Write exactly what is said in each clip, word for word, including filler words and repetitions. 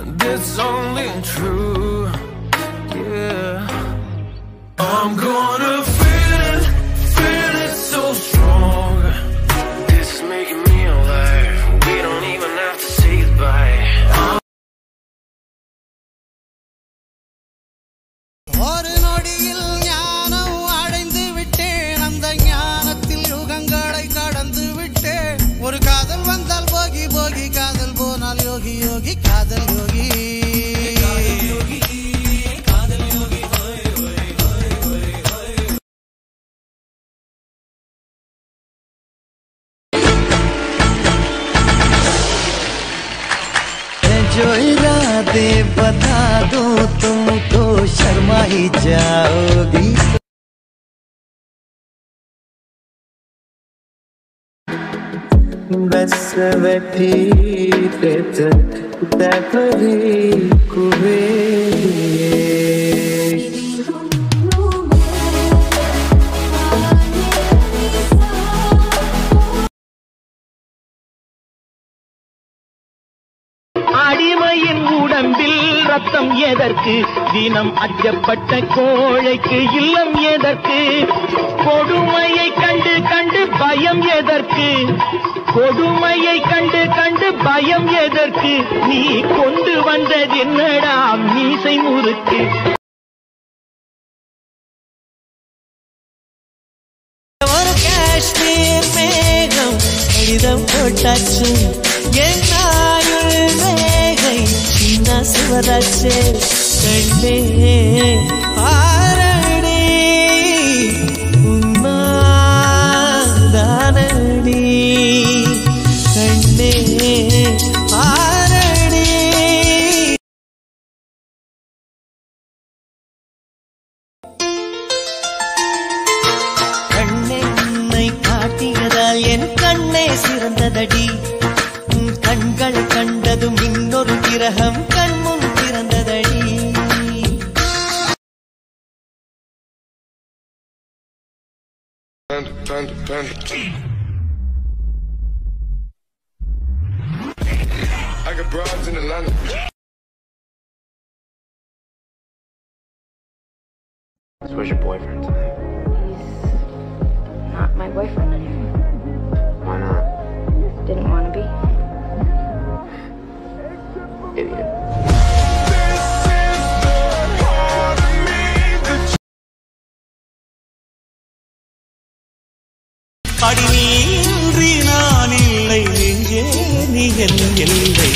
that's only true. Yeah, I'm gonna feel it, feel it so strong. This is making me alive. We don't even have to say goodbye. ஒரு நொடியில் ஞானம் அடைந்து விட்டேன், அந்த ஞானத்தில் யுகங்களை கடந்து விட்டேன். ஒரு காதல் வந்தால் போகி போகி, காதல் போனால் யோகி யோகி, காதல் யோகி जो इरादे बता दूं तुमको शर्मा ही जाओगी. बस बैठी तेत दपरी कुबे அடிமையின் உடம்பில் ரத்தம் எதற்கு, தினம் அச்சப்பட்ட கோழைக்கு இல்லம் எதற்கு, கொடுமையை கண்டு கண்டு பயம் எதற்கு, கொடுமையை கண்டு கண்டு பயம் எதற்கு, நீ கொண்டு வந்தது என்னடா மீசை முறுக்கு. ஒரு காஷ்மீர் மேகம் கடிதம் போட்டாச்சு, என் ஆயுள் மேகை சின்ன சிவராச்சு. கண்ணே ஆரடி உன்மாதானடி, கண்ணே ஆரடி. கண்ணென்னை காட்டியதால் என் கண்ணே சிறந்ததடி, கண்களை கண்டதும் இன்னொரு கிரகம் கண்முன் பிறந்ததடி. Panda, panda, panda. I got broads in Atlanta. So where's your boyfriend tonight? He's not my boyfriend anymore. Why not? Didn't want to be. Idiot. அடிநீன்றி நான் இல்லை, நெஞ்சே நீ என் எல்லை.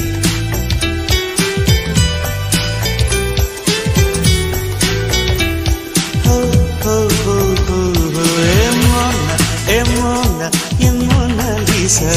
ஹோ ஹோ ஹோ ஹோ ஹோ எமோனா எமோனா எமோனாலிசா.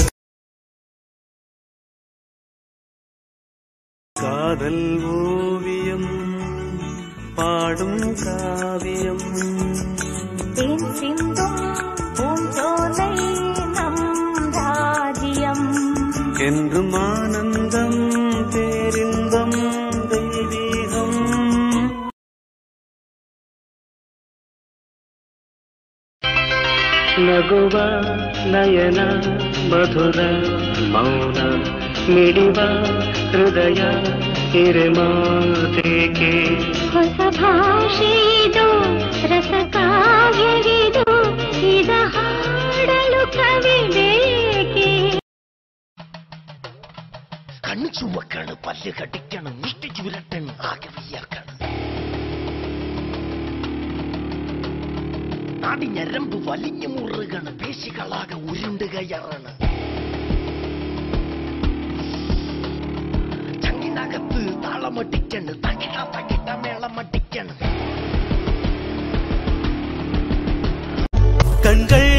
காதல் ஓவியம் பாடும் காவியம், தேன் சிந்தும் பூஞ்சோலை நம் ராஜ்யம், என்றும் ஆனந்தம் பேரின்பம் தெய்வீகம். ನಗುವ ನಯನ ಮಧುರ ಮೌನ ಮಿಡಿವ ಹೃದಯ ಹಿರೇಮಾತೇಕೆ. ಹೊಸ ಭಾಷೆಯಿದು ರಸ ಕಾವ್ಯವಿದು, ಇದ ಹಾಡಲು ಕವಿ ಬೇಕೆ. കണ്ണു ചുവക്കണം, പല്ല് കടിക്കണം, മുഷ്ടി ചുരട്ടണം, ആകെ വിയർക്കണം. നാടി ഞരമ്പ് വലിഞ്ഞു മുറുകണം, പേശികളാകെ ഉരുണ്ട് കയറണം. ചങ്ങിനകത്ത് താളമടിക്കണം, തകിട തകിട മേളമടിക്കണം. கண்கள்